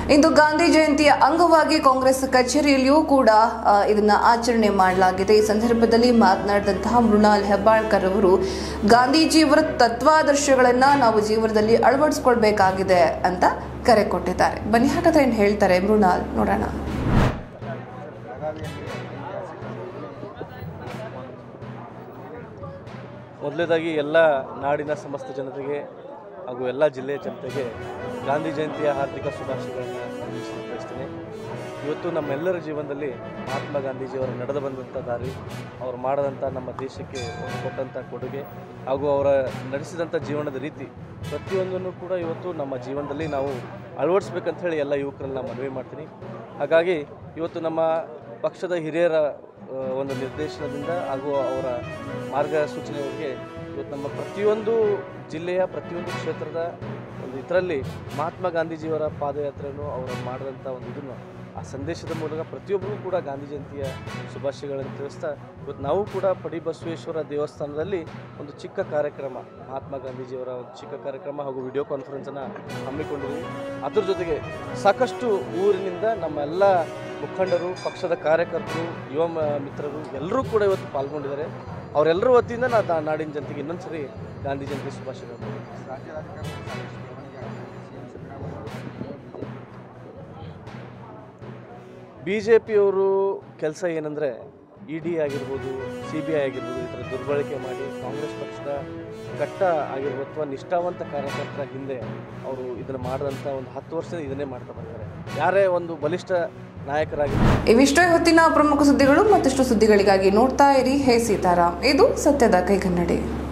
ಇಂದು ಗಾಂಧಿ ಜಯಂತಿಯ ಅಂಗವಾಗಿ ಕಾಂಗ್ರೆಸ್ ಕಚೇರಿಯಲ್ಲಿಯೂ ಕೂಡ ಇದನ್ನ ಆಚರಣೆ ಮಾಡಲಾಗಿದೆ. ಈ ಸಂದರ್ಭದಲ್ಲಿ ಮಾತನಾಡಿದಂತಹ ಮೃಣಾಲ್ ಹೆಬ್ಬಾಳ್ಕರ್ ಅವರು ಗಾಂಧೀಜಿಯವರ ತತ್ವಾದರ್ಶಗಳನ್ನ ನಾವು ಜೀವನದಲ್ಲಿ ಅಳವಡಿಸಿಕೊಳ್ಬೇಕಾಗಿದೆ ಅಂತ ಕರೆ ಕೊಟ್ಟಿದ್ದಾರೆ. ಬನ್ನಿ ಹಾಗಾದ್ರೆ ಏನು ಹೇಳ್ತಾರೆ ಮೃಣಾಲ್ ನೋಡೋಣ. ಮೊದಲನೇದಾಗಿ ಎಲ್ಲ ನಾಡಿನ ಸಮಸ್ತ ಜನತೆಗೆ ಹಾಗೂ ಎಲ್ಲ ಜಿಲ್ಲೆಯ ಜನತೆಗೆ ಗಾಂಧಿ ಜಯಂತಿಯ ಹಾರ್ದಿಕ ಶುಭಾಶಯಗಳನ್ನು ಬಯಸ್ತೇನೆ. ಇವತ್ತು ನಮ್ಮೆಲ್ಲರ ಜೀವನದಲ್ಲಿ ಮಹಾತ್ಮ ಗಾಂಧೀಜಿಯವರು ನಡೆದು ಬಂದಂಥ ದಾರಿ, ಅವರು ಮಾಡಿದಂಥ ನಮ್ಮ ದೇಶಕ್ಕೆ ಕೊಟ್ಟಂಥ ಕೊಡುಗೆ ಹಾಗೂ ಅವರ ನಡೆಸಿದಂಥ ಜೀವನದ ರೀತಿ ಪ್ರತಿಯೊಂದನ್ನು ಕೂಡ ಇವತ್ತು ನಮ್ಮ ಜೀವನದಲ್ಲಿ ನಾವು ಅಳವಡಿಸ್ಬೇಕಂತ ಹೇಳಿ ಎಲ್ಲ ಯುವಕರನ್ನ ಮನವಿ ಮಾಡ್ತೀನಿ. ಹಾಗಾಗಿ ಇವತ್ತು ನಮ್ಮ ಪಕ್ಷದ ಹಿರಿಯರ ಒಂದು ನಿರ್ದೇಶನದಿಂದ ಹಾಗೂ ಅವರ ಮಾರ್ಗಸೂಚನೆಯವರಿಗೆ ಇವತ್ತು ನಮ್ಮ ಪ್ರತಿಯೊಂದು ಜಿಲ್ಲೆಯ ಪ್ರತಿಯೊಂದು ಕ್ಷೇತ್ರದ ಒಂದು ಇದರಲ್ಲಿ ಮಹಾತ್ಮ ಗಾಂಧೀಜಿಯವರ ಪಾದಯಾತ್ರೆಯನ್ನು ಅವರು ಮಾಡಿದಂಥ ಒಂದು ಇದನ್ನು ಆ ಸಂದೇಶದ ಮೂಲಕ ಪ್ರತಿಯೊಬ್ಬರೂ ಕೂಡ ಗಾಂಧಿ ಜಯಂತಿಯ ಶುಭಾಶಯಗಳನ್ನು ತಿಳಿಸ್ತಾ ಇವತ್ತು ನಾವು ಕೂಡ ಪಡಿಬಸವೇಶ್ವರ ದೇವಸ್ಥಾನದಲ್ಲಿ ಒಂದು ಚಿಕ್ಕ ಕಾರ್ಯಕ್ರಮ, ಮಹಾತ್ಮ ಗಾಂಧೀಜಿಯವರ ಒಂದು ಚಿಕ್ಕ ಕಾರ್ಯಕ್ರಮ ಹಾಗೂ ವಿಡಿಯೋ ಕಾನ್ಫರೆನ್ಸನ್ನು ಹಮ್ಮಿಕೊಂಡಿದ್ದೀವಿ. ಅದ್ರ ಜೊತೆಗೆ ಸಾಕಷ್ಟು ಊರಿನಿಂದ ನಮ್ಮ ಎಲ್ಲ ಮುಖಂಡರು, ಪಕ್ಷದ ಕಾರ್ಯಕರ್ತರು, ಯುವ ಮಿತ್ರರು ಎಲ್ಲರೂ ಕೂಡ ಇವತ್ತು ಪಾಲ್ಗೊಂಡಿದ್ದಾರೆ. ಅವರೆಲ್ಲರ ವತಿಯಿಂದ ನಾಡಿನ ಜನತೆಗೆ ಇನ್ನೊಂದು ಸರಿ ಗಾಂಧಿ ಜಯಂತಿ ಶುಭಾಶಯಗಳು. BJPಯವರು ಕೆಲಸ ಏನಂದರೆ ED ಆಗಿರ್ಬೋದು, CBI ಆಗಿರ್ಬೋದು, ಈ ಥರ ದುರ್ಬಳಕೆ ಮಾಡಿ ಕಾಂಗ್ರೆಸ್ ಪಕ್ಷದ ಕಟ್ಟ ಆಗಿರ್ಬೋದು ಅಥವಾ ನಿಷ್ಠಾವಂತ ಕಾರ್ಯಕರ್ತರ ಹಿಂದೆ ಅವರು ಇದನ್ನು ಮಾಡಿದಂಥ ಒಂದು 10 ವರ್ಷದ ಇದನ್ನೇ ಮಾಡ್ತಾ ಬರ್ತಾರೆ. ಯಾರೇ ಒಂದು ಬಲಿಷ್ಠ ನಾಯಕರಾಗಿ. ಇವಿಷ್ಟೇ ಹೊತ್ತಿನ ಪ್ರಮುಖ ಸುದ್ದಿಗಳು. ಮತ್ತಷ್ಟು ಸುದ್ದಿಗಳಿಗಾಗಿ ನೋಡ್ತಾ ಇರಿ ಹೇ ಸೀತಾರಾಮ್. ಇದು ಸತ್ಯದ ಕೈಗನ್ನಡಿ.